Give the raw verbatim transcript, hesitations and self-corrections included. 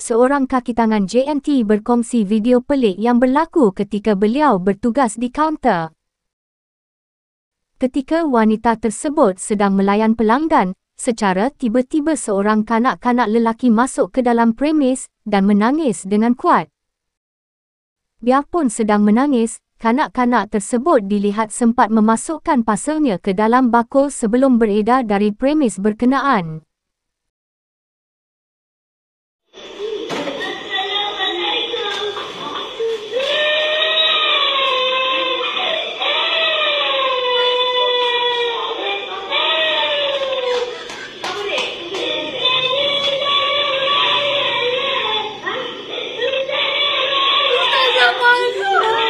seorang kaki tangan J N T berkongsi video pelik yang berlaku ketika beliau bertugas di kaunter. Ketika wanita tersebut sedang melayan pelanggan, secara tiba-tiba seorang kanak-kanak lelaki masuk ke dalam premis dan menangis dengan kuat. Biarpun sedang menangis, kanak-kanak tersebut dilihat sempat memasukkan pasalnya ke dalam bakul sebelum beredar dari premis berkenaan. Ustazah malu.